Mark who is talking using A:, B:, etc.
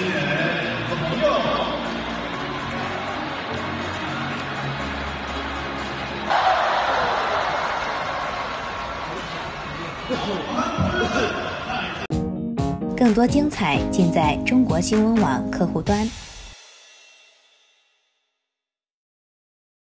A: 更多精彩尽在中国新闻网客户端。